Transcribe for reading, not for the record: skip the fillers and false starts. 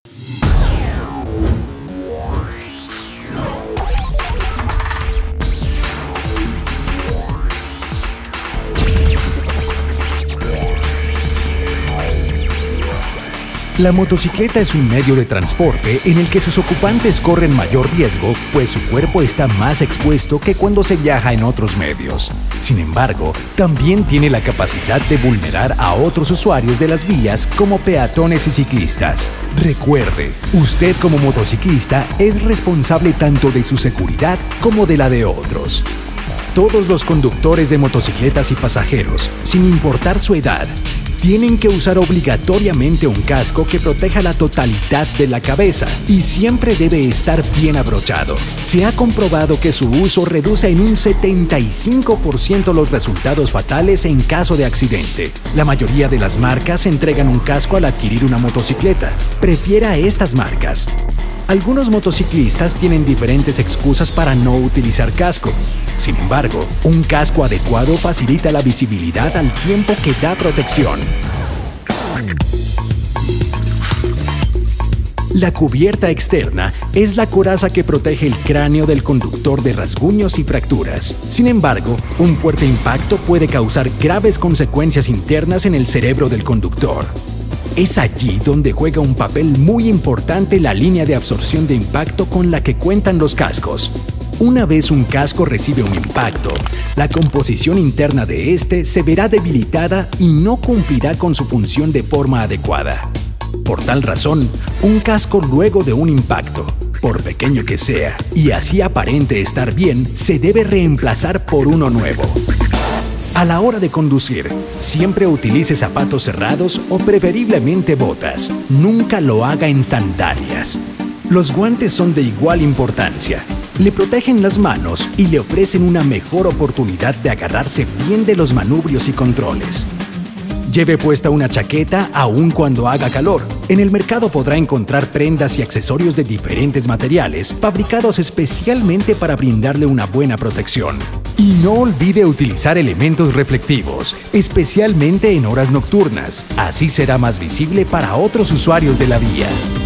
La motocicleta es un medio de transporte en el que sus ocupantes corren mayor riesgo, pues su cuerpo está más expuesto que cuando se viaja en otros medios. Sin embargo, también tiene la capacidad de vulnerar a otros usuarios de las vías como peatones y ciclistas. Recuerde, usted como motociclista es responsable tanto de su seguridad como de la de otros. Todos los conductores de motocicletas y pasajeros, sin importar su edad, tienen que usar obligatoriamente un casco que proteja la totalidad de la cabeza y siempre debe estar bien abrochado. Se ha comprobado que su uso reduce en un 75% los resultados fatales en caso de accidente. La mayoría de las marcas entregan un casco al adquirir una motocicleta. Prefiera estas marcas. Algunos motociclistas tienen diferentes excusas para no utilizar casco. Sin embargo, un casco adecuado facilita la visibilidad al tiempo que da protección. La cubierta externa es la coraza que protege el cráneo del conductor de rasguños y fracturas. Sin embargo, un fuerte impacto puede causar graves consecuencias internas en el cerebro del conductor. Es allí donde juega un papel muy importante la línea de absorción de impacto con la que cuentan los cascos. Una vez un casco recibe un impacto, la composición interna de este se verá debilitada y no cumplirá con su función de forma adecuada. Por tal razón, un casco luego de un impacto, por pequeño que sea, y así aparente estar bien, se debe reemplazar por uno nuevo. A la hora de conducir, siempre utilice zapatos cerrados o preferiblemente botas. Nunca lo haga en sandalias. Los guantes son de igual importancia. Le protegen las manos y le ofrecen una mejor oportunidad de agarrarse bien de los manubrios y controles. Lleve puesta una chaqueta aun cuando haga calor. En el mercado podrá encontrar prendas y accesorios de diferentes materiales fabricados especialmente para brindarle una buena protección. Y no olvide utilizar elementos reflectivos, especialmente en horas nocturnas. Así será más visible para otros usuarios de la vía.